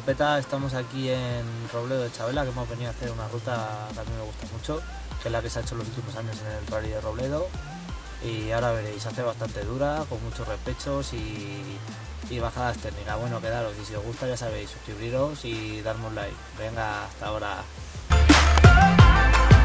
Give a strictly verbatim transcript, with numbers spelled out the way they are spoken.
Peta, estamos aquí en Robledo de Chabela, que hemos venido a hacer una ruta que a mí me gusta mucho, que es la que se ha hecho en los últimos años en el Rally de Robledo, y ahora veréis, se hace bastante dura, con muchos repechos y, y bajadas técnicas. Bueno, quedaros, y si os gusta ya sabéis, suscribiros y darme un like. Venga, hasta ahora.